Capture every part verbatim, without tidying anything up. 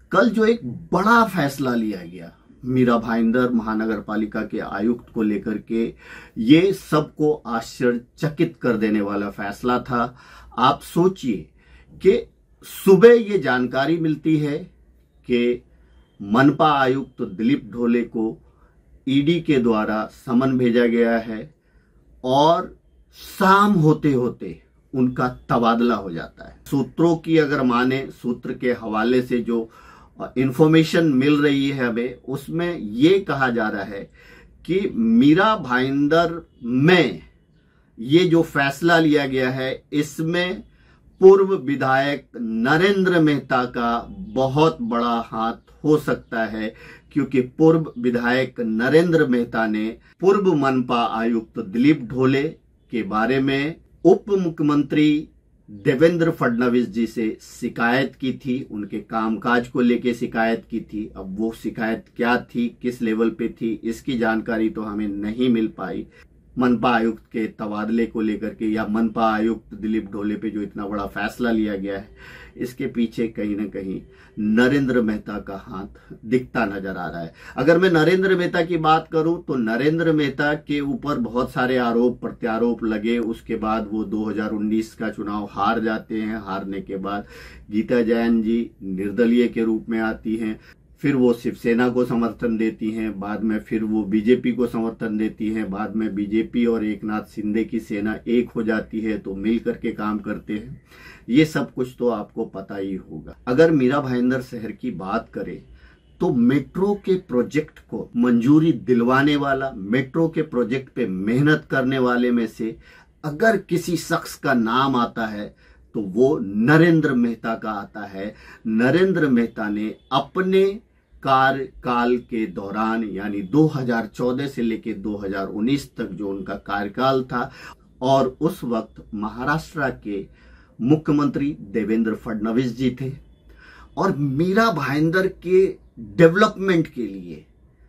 कल जो एक बड़ा फैसला लिया गया मीरा भाईंदर महानगर पालिका के आयुक्त को लेकर के, ये सबको आश्चर्यचकित कर देने वाला फैसला था। आप सोचिए कि सुबह ये जानकारी मिलती है कि मनपा आयुक्त दिलीप ढोले को ईडी के द्वारा समन भेजा गया है और शाम होते होते उनका तबादला हो जाता है। सूत्रों की अगर माने, सूत्र के हवाले से जो इंफॉर्मेशन मिल रही है हमें, उसमें ये कहा जा रहा है कि मीरा भाईंदर में ये जो फैसला लिया गया है, इसमें पूर्व विधायक नरेंद्र मेहता का बहुत बड़ा हाथ हो सकता है, क्योंकि पूर्व विधायक नरेंद्र मेहता ने पूर्व मनपा आयुक्त दिलीप ढोले के बारे में उप मुख्यमंत्री देवेंद्र फडणवीस जी से शिकायत की थी, उनके कामकाज को लेके शिकायत की थी। अब वो शिकायत क्या थी, किस लेवल पे थी, इसकी जानकारी तो हमें नहीं मिल पाई। मनपा आयुक्त के तबादले को लेकर के या मनपा आयुक्त दिलीप ढोले पे जो इतना बड़ा फैसला लिया गया है, इसके पीछे कहीं ना कहीं नरेंद्र मेहता का हाथ दिखता नजर आ रहा है। अगर मैं नरेंद्र मेहता की बात करूं तो नरेंद्र मेहता के ऊपर बहुत सारे आरोप प्रत्यारोप लगे। उसके बाद वो दो हज़ार उन्नीस का चुनाव हार जाते हैं। हारने के बाद गीता जैन जी निर्दलीय के रूप में आती हैं, फिर वो शिवसेना को समर्थन देती हैं, बाद में फिर वो बीजेपी को समर्थन देती हैं, बाद में बीजेपी और एकनाथ शिंदे की सेना एक हो जाती है तो मिल करके काम करते हैं। ये सब कुछ तो आपको पता ही होगा। अगर मीरा भाईंदर शहर की बात करें तो मेट्रो के प्रोजेक्ट को मंजूरी दिलवाने वाला, मेट्रो के प्रोजेक्ट पे मेहनत करने वाले में से अगर किसी शख्स का नाम आता है तो वो नरेंद्र मेहता का आता है। नरेंद्र मेहता ने अपने कार्यकाल के दौरान, यानी दो हज़ार चौदह से लेकर दो हज़ार उन्नीस तक जो उनका कार्यकाल था, और उस वक्त महाराष्ट्र के मुख्यमंत्री देवेंद्र फडणवीस जी थे, और मीरा भाईंदर के डेवलपमेंट के लिए,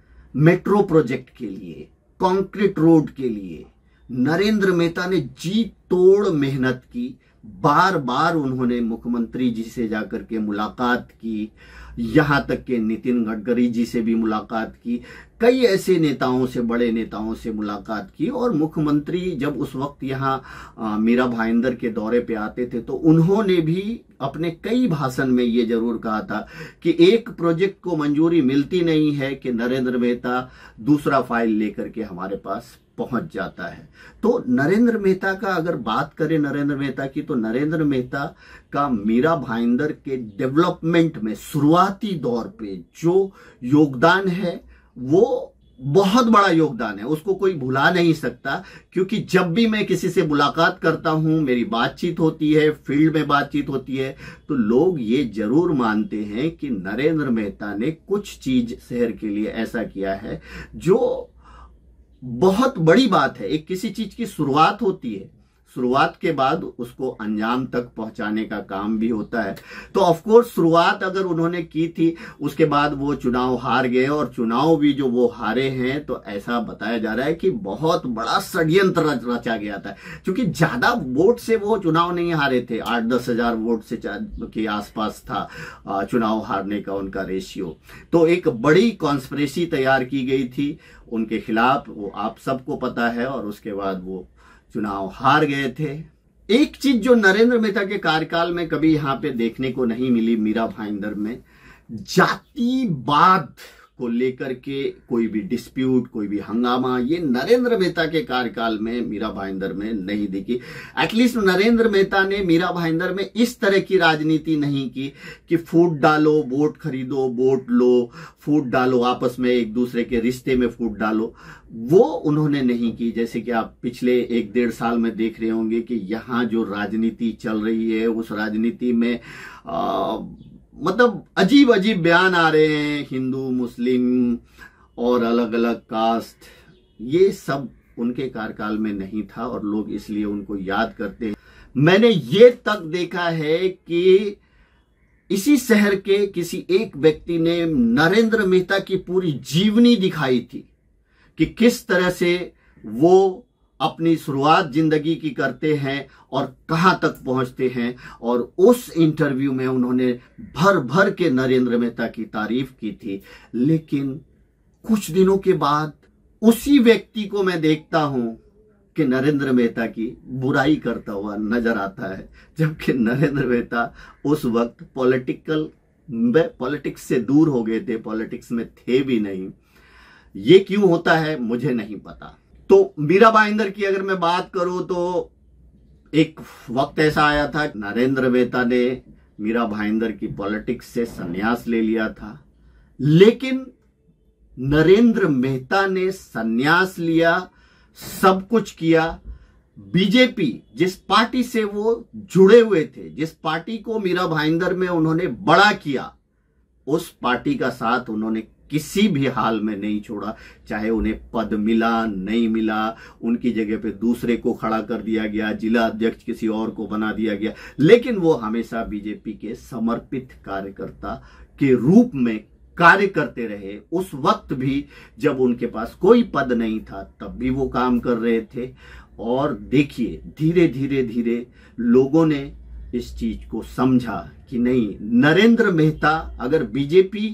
मेट्रो प्रोजेक्ट के लिए, कंक्रीट रोड के लिए नरेंद्र मेहता ने जी तोड़ मेहनत की। बार बार उन्होंने मुख्यमंत्री जी से जाकर के मुलाकात की, यहां तक के नितिन गडकरी जी से भी मुलाकात की, कई ऐसे नेताओं से, बड़े नेताओं से मुलाकात की। और मुख्यमंत्री जब उस वक्त यहाँ मीरा भाईंदर के दौरे पे आते थे तो उन्होंने भी अपने कई भाषण में ये जरूर कहा था कि एक प्रोजेक्ट को मंजूरी मिलती नहीं है कि नरेंद्र मेहता दूसरा फाइल लेकर के हमारे पास पहुंच जाता है। तो नरेंद्र मेहता का अगर बात करें नरेंद्र मेहता की, तो नरेंद्र मेहता का मीरा भाईंदर के डेवलपमेंट में शुरुआती दौर पे जो योगदान है वो बहुत बड़ा योगदान है, उसको कोई भुला नहीं सकता। क्योंकि जब भी मैं किसी से मुलाकात करता हूं, मेरी बातचीत होती है, फील्ड में बातचीत होती है, तो लोग ये जरूर मानते हैं कि नरेंद्र मेहता ने कुछ चीज शहर के लिए ऐसा किया है जो बहुत बड़ी बात है। एक किसी चीज की शुरुआत होती है, शुरुआत के बाद उसको अंजाम तक पहुंचाने का काम भी होता है। तो ऑफ कोर्स शुरुआत अगर उन्होंने की थी, उसके बाद वो चुनाव हार गए, और चुनाव भी जो वो हारे हैं तो ऐसा बताया जा रहा है कि बहुत बड़ा षड्यंत्र रचा गया था। क्योंकि ज्यादा वोट से वो चुनाव नहीं हारे थे, आठ दस हजार वोट से के आसपास था चुनाव हारने का उनका रेशियो। तो एक बड़ी कॉन्स्पिरेसी तैयार की गई थी उनके खिलाफ, वो आप सबको पता है, और उसके बाद वो चुनाव हार गए थे। एक चीज जो नरेंद्र मेहता के कार्यकाल में कभी यहां पे देखने को नहीं मिली मीरा भाईंदर में, जातिवाद को लेकर के कोई भी डिस्प्यूट, कोई भी हंगामा, ये नरेंद्र मेहता के कार्यकाल में मीरा भाईंदर में नहीं दिखी। एटलीस्ट नरेंद्र मेहता ने मीरा भाईंदर में इस तरह की राजनीति नहीं की कि फूट डालो, वोट खरीदो, वोट लो, फूट डालो, आपस में एक दूसरे के रिश्ते में फूट डालो, वो उन्होंने नहीं की। जैसे कि आप पिछले एक डेढ़ साल में देख रहे होंगे कि यहाँ जो राजनीति चल रही है, उस राजनीति में आ, मतलब अजीब अजीब बयान आ रहे हैं, हिंदू, मुस्लिम और अलग अलग कास्ट, ये सब उनके कार्यकाल में नहीं था और लोग इसलिए उनको याद करते हैं। मैंने ये तक देखा है कि इसी शहर के किसी एक व्यक्ति ने नरेंद्र मेहता की पूरी जीवनी दिखाई थी कि किस तरह से वो अपनी शुरुआत जिंदगी की करते हैं और कहां तक पहुंचते हैं। और उस इंटरव्यू में उन्होंने भर भर के नरेंद्र मेहता की तारीफ की थी। लेकिन कुछ दिनों के बाद उसी व्यक्ति को मैं देखता हूं कि नरेंद्र मेहता की बुराई करता हुआ नजर आता है, जबकि नरेंद्र मेहता उस वक्त पॉलिटिकल पॉलिटिक्स से दूर हो गए थे, पॉलिटिक्स में थे भी नहीं। ये क्यों होता है मुझे नहीं पता। तो मीरा भाईंदर की अगर मैं बात करूं तो एक वक्त ऐसा आया था, नरेंद्र मेहता ने मीरा भाईंदर की पॉलिटिक्स से संन्यास ले लिया था। लेकिन नरेंद्र मेहता ने संन्यास लिया, सब कुछ किया, बीजेपी जिस पार्टी से वो जुड़े हुए थे, जिस पार्टी को मीरा भाईंदर में उन्होंने बड़ा किया, उस पार्टी का साथ उन्होंने किसी भी हाल में नहीं छोड़ा। चाहे उन्हें पद मिला नहीं मिला, उनकी जगह पे दूसरे को खड़ा कर दिया गया, जिला अध्यक्ष किसी और को बना दिया गया, लेकिन वो हमेशा बीजेपी के समर्पित कार्यकर्ता के रूप में कार्य करते रहे। उस वक्त भी जब उनके पास कोई पद नहीं था तब भी वो काम कर रहे थे। और देखिए धीरे धीरे धीरे लोगों ने इस चीज को समझा कि नहीं, नरेंद्र मेहता अगर बीजेपी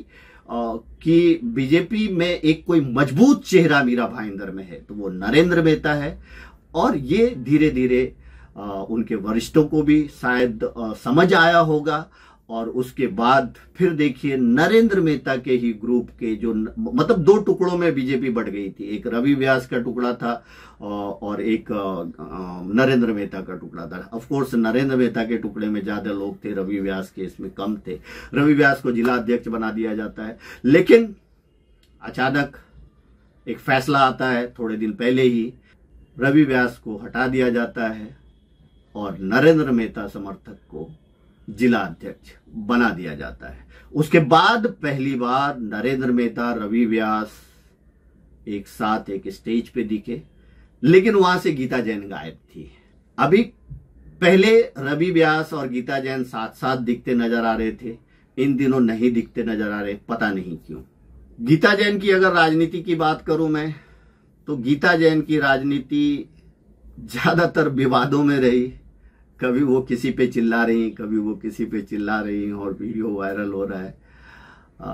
कि बीजेपी में एक कोई मजबूत चेहरा मीरा भाईंदर में है तो वो नरेंद्र मेहता है। और ये धीरे धीरे उनके वरिष्ठों को भी शायद आ, समझ आया होगा। और उसके बाद फिर देखिए नरेंद्र मेहता के ही ग्रुप के जो मतलब दो टुकड़ों में बीजेपी बढ़ गई थी। एक रवि व्यास का टुकड़ा था और एक नरेंद्र मेहता का टुकड़ा था। ऑफ कोर्स नरेंद्र मेहता के टुकड़े में ज्यादा लोग थे, रवि व्यास के इसमें कम थे। रवि व्यास को जिला अध्यक्ष बना दिया जाता है, लेकिन अचानक एक फैसला आता है थोड़े दिन पहले ही, रवि व्यास को हटा दिया जाता है और नरेंद्र मेहता समर्थक को जिला अध्यक्ष बना दिया जाता है। उसके बाद पहली बार नरेंद्र मेहता, रवि व्यास एक साथ एक स्टेज पे दिखे, लेकिन वहां से गीता जैन गायब थी। अभी पहले रवि व्यास और गीता जैन साथ साथ दिखते नजर आ रहे थे, इन दिनों नहीं दिखते नजर आ रहे, पता नहीं क्यों। गीता जैन की अगर राजनीति की बात करूं मैं, तो गीता जैन की राजनीति ज्यादातर विवादों में रही। कभी वो किसी पे चिल्ला रही, कभी वो किसी पे चिल्ला रही और वीडियो वायरल हो रहा है। आ,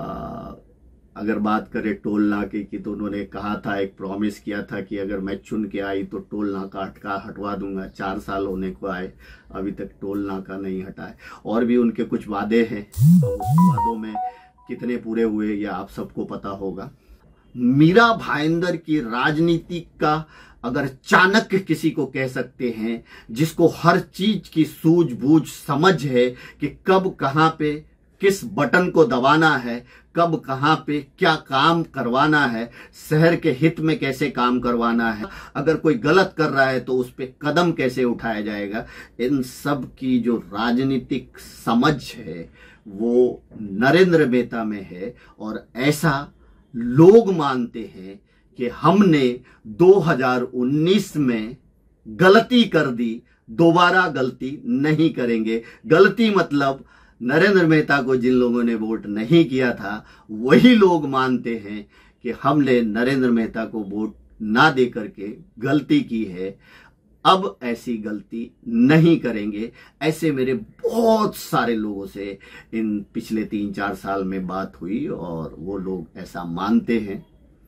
अगर बात करें टोल नाके की, तो उन्होंने कहा था, एक प्रॉमिस किया था कि अगर मैं चुन के आई तो टोल नाका हटका हटवा दूंगा। चार साल होने को आए, अभी तक टोल नाका नहीं हटा है। और भी उनके कुछ वादे हैं, तो उस वादों में कितने पूरे हुए या आप सबको पता होगा। मीरा भाईंदर की राजनीति का अगर चाणक्य किसी को कह सकते हैं, जिसको हर चीज की सूझबूझ समझ है कि कब कहां पे किस बटन को दबाना है, कब कहां पे क्या काम करवाना है, शहर के हित में कैसे काम करवाना है, अगर कोई गलत कर रहा है तो उस पे कदम कैसे उठाया जाएगा, इन सब की जो राजनीतिक समझ है वो नरेंद्र मेहता में है। और ऐसा लोग मानते हैं कि हमने दो हज़ार उन्नीस में गलती कर दी, दोबारा गलती नहीं करेंगे। गलती मतलब नरेंद्र मेहता को जिन लोगों ने वोट नहीं किया था, वही लोग मानते हैं कि हमने नरेंद्र मेहता को वोट ना दे करके गलती की है, अब ऐसी गलती नहीं करेंगे। ऐसे मेरे बहुत सारे लोगों से इन पिछले तीन चार साल में बात हुई और वो लोग ऐसा मानते हैं।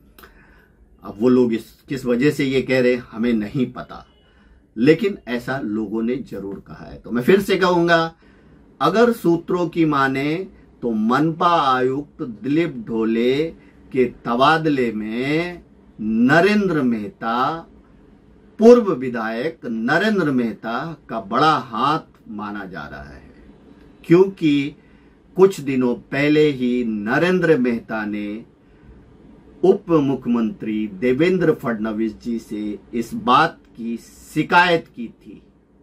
अब वो लोग इस किस वजह से ये कह रहे हमें नहीं पता, लेकिन ऐसा लोगों ने जरूर कहा है। तो मैं फिर से कहूंगा, अगर सूत्रों की माने तो मनपा आयुक्त दिलीप ढोले के तबादले में नरेंद्र मेहता, पूर्व विधायक नरेंद्र मेहता का बड़ा हाथ माना जा रहा है, क्योंकि कुछ दिनों पहले ही नरेंद्र मेहता ने उप मुख्यमंत्री देवेंद्र फडणवीस जी से इस बात की शिकायत की थी।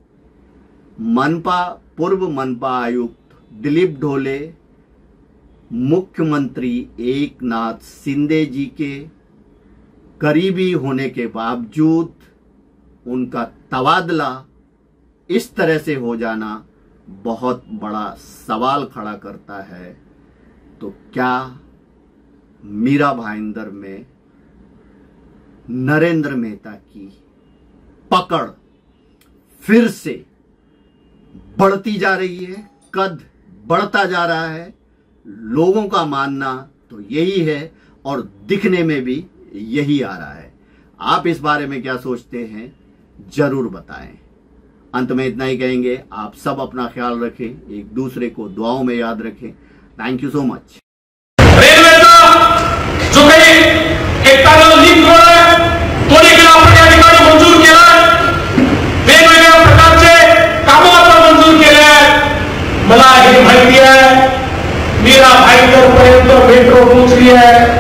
मनपा पूर्व मनपा आयुक्त दिलीप ढोले मुख्यमंत्री एकनाथ शिंदे जी के करीबी होने के बावजूद उनका तबादला इस तरह से हो जाना बहुत बड़ा सवाल खड़ा करता है। तो क्या मीरा भाईंदर में नरेंद्र मेहता की पकड़ फिर से बढ़ती जा रही है, कद बढ़ता जा रहा है। लोगों का मानना तो यही है और दिखने में भी यही आ रहा है। आप इस बारे में क्या सोचते हैं जरूर बताएं। अंत में इतना ही कहेंगे, आप सब अपना ख्याल रखें, एक दूसरे को दुआओं में याद रखें। Thank you so much. जो काही एक तारला लीक आहे तो देखील आपण या ठिकाणी मंजूर केला। वेगवेगळ्या प्रकारचे कामं आपण मंजूर केले आहेत। मला हे माहिती आहे मीरा भाईंदर पर्यंत मेट्रो पोहोचली आहे।